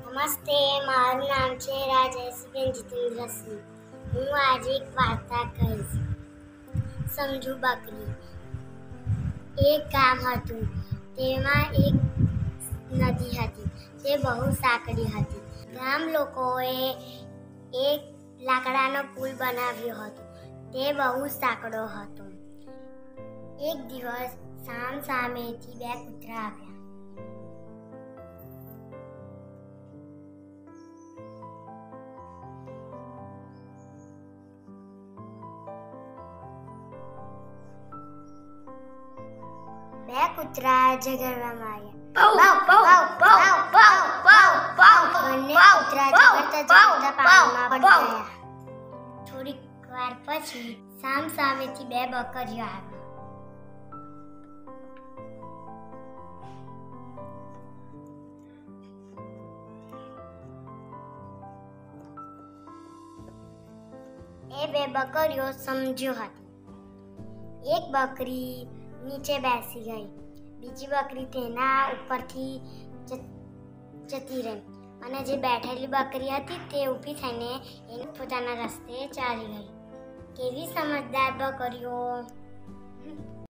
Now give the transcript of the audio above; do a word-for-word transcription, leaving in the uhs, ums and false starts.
નમસ્તે, મારું નામ છે રાજેશબેન જીતેન્દ્રસિંહ. હું આજે એક વાર્તા કહીશ. સમજુ બકરી. એક ગામ હતું. તેમાં એક નદી હતી. તે બહુ સાંકડી હતી. ગામ લોકોએ એક લાકડાનો પુલ બનાવ્યો હતો. તે બહુ સાંકડો હતો. એક દિવસ સામ સામેથી બે કૂતરા આવ્યા. બે કૂતરા ઝઘડવા માંડ્યા. બંને કૂતરા ઝઘડતા ઝઘડતા પાણીમાં પડી ગયા. થોડીક વાર પછી સામ સામેથી બે બકરીઓ આવી. એ બે બકરીઓ સમજ્યો હતી. એક બકરી નીચે બેસી ગઈ. બીજી બકરી તેના ઉપરથી જતી રહી અને જે બેઠેલી બકરી હતી તે ઊભી થઈને એને પોતાના રસ્તે ચાલી ગઈ. કેવી સમજદાર બકરીઓ!